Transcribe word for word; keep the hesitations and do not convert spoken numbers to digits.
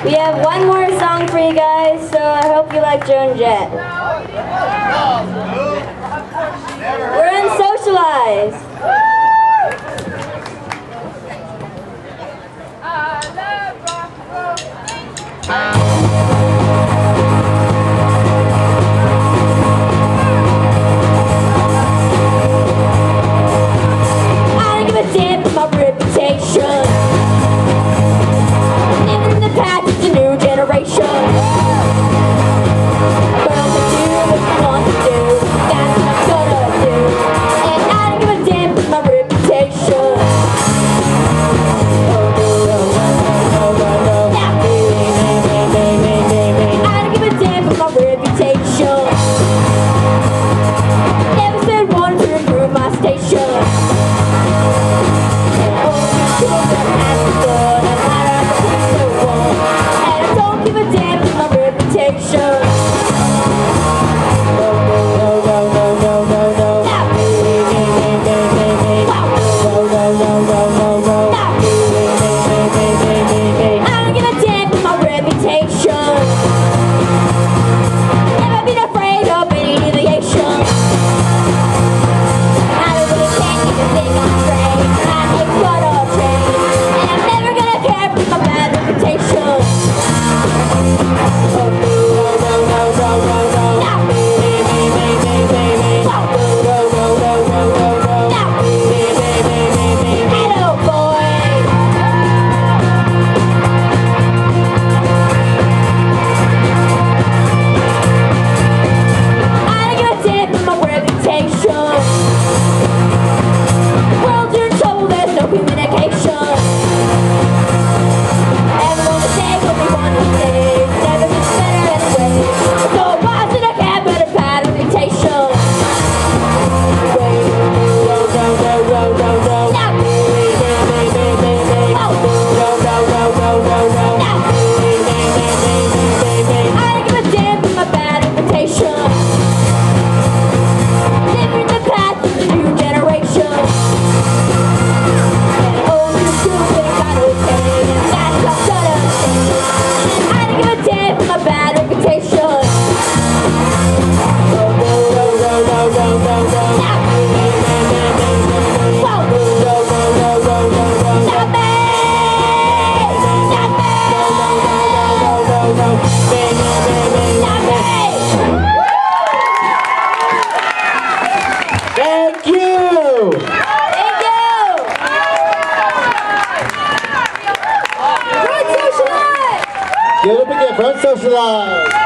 We have one more song for you guys, so I hope you like Joan Jett. We're Unsocialized. I don't give a damn for my reputation. Living in the past, it's a new generation. Well, to do what you want to do, that's what I'm gonna do. And I don't give a damn for my reputation. Oh no, no, no, no, no, no. I don't give a damn for my reputation. Never said one to improve my station. Thank you! Thank you! We're Unsocialized! Give it up again for Unsocialized!